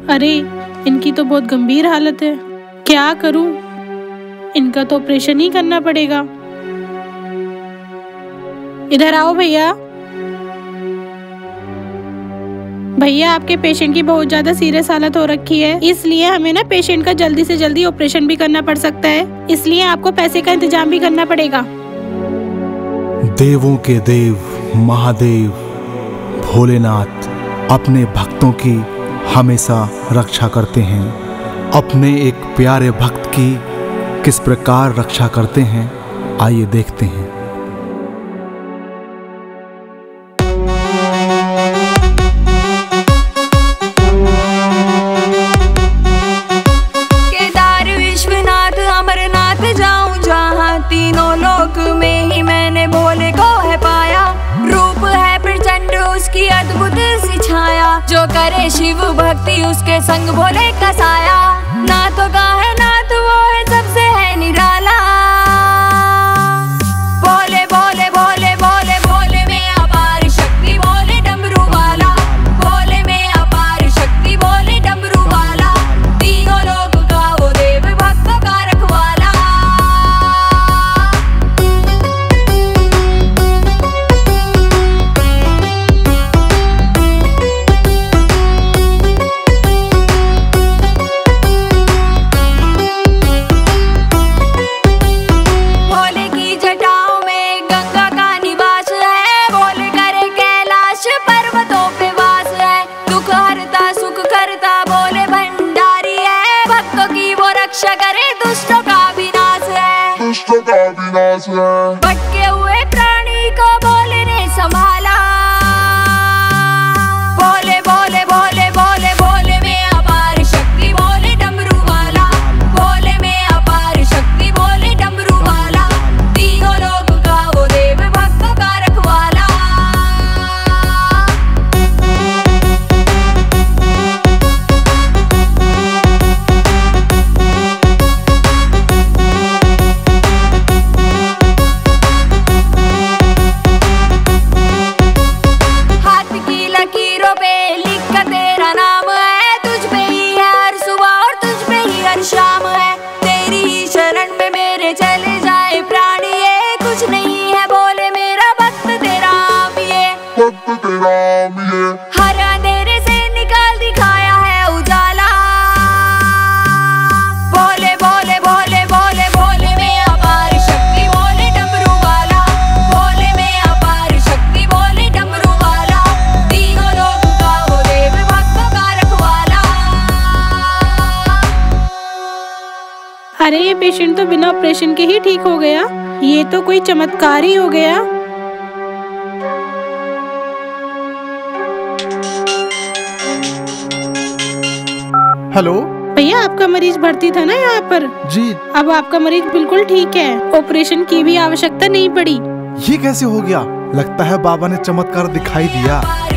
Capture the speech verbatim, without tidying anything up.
अरे इनकी तो बहुत गंभीर हालत है, क्या करूं? इनका तो ऑपरेशन ही करना पड़ेगा। इधर आओ भैया। भैया आपके पेशेंट की बहुत ज्यादा सीरियस हालत हो रखी है, इसलिए हमें ना पेशेंट का जल्दी से जल्दी ऑपरेशन भी करना पड़ सकता है, इसलिए आपको पैसे का इंतजाम भी करना पड़ेगा। देवों के देव महादेव भोलेनाथ अपने भक्तों की हमेशा रक्षा करते हैं। अपने एक प्यारे भक्त की किस प्रकार रक्षा करते हैं, आइए देखते हैं। केदार विश्वनाथ अमरनाथ जाऊं जहां, तीनों लोक में ही मैंने भोले को है पाया। रूप है प्रचंड उसकी अद्भुत सी छाया, जो करे शिव भक्ति उसके संग भोले का साया। नाथों का है नाथ वो है सबसे है निराला। भोले भोले भोले भोले भोले में अपार शक्ति, भोले डमरू वाला। भोले में अपार शक्ति, भोले डमरू वाला। तीनों लोक का वो देव भक्तों का रखवाला। भोले की जटाओं में गंगा का निवास है, भोले करे कैलाश पर्वतों पे वास है। दुख हरता सुख करता भोले भंडारी है, भक्तों की वो रक्षा करे दुष्टों का विनाश है। दुष्टों का विनाश है। भटके हुए प्राणी को भोले ने संभाला। भोले भोले भोले भोले भोले में अपार शक्ति, भोले डमरू वाला। भोले में अपार शक्ति, भोले डमरू वाला। तीनों लोक का वो देव भक्तों का रखवाला। हाथ की लकीरों पे लिखा तेरा नाम है, तुझ पे ही है हर सुबह और तुझ पे ही हर शाम है। तेरी ही शरण में मेरे चले जाए प्राण, ये कुछ नहीं है भोले मेरा भक्त तेरा आम ये। भक्त तेरा मिले। हर अंधेरे से निकाल दिखाया है उजाला। भोले भोले भोले भोले भोले में अपार शक्ति, भोले डमरू वाला। भोले में अपार शक्ति, भोले डमरू वाला। तीनों लोक का वो देव भक्तों का रखवाला। अरे ये पेशेंट तो बिना ऑपरेशन के ही ठीक हो गया, ये तो कोई चमत्कार ही हो गया। हेलो भैया आपका मरीज भर्ती था ना यहाँ पर, जी, अब आपका मरीज बिल्कुल ठीक है, ऑपरेशन की भी आवश्यकता नहीं पड़ी। ये कैसे हो गया? लगता है बाबा ने चमत्कार दिखाई दिया।